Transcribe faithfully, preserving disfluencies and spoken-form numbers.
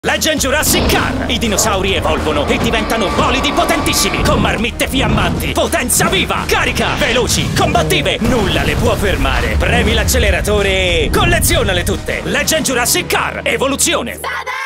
Legend Jurassic Car! I dinosauri evolvono e diventano bolidi potentissimi, con marmitte fiammanti, potenza viva, carica, veloci, combattive, nulla le può fermare. Premi l'acceleratore e collezionale tutte! Legend Jurassic Car, evoluzione!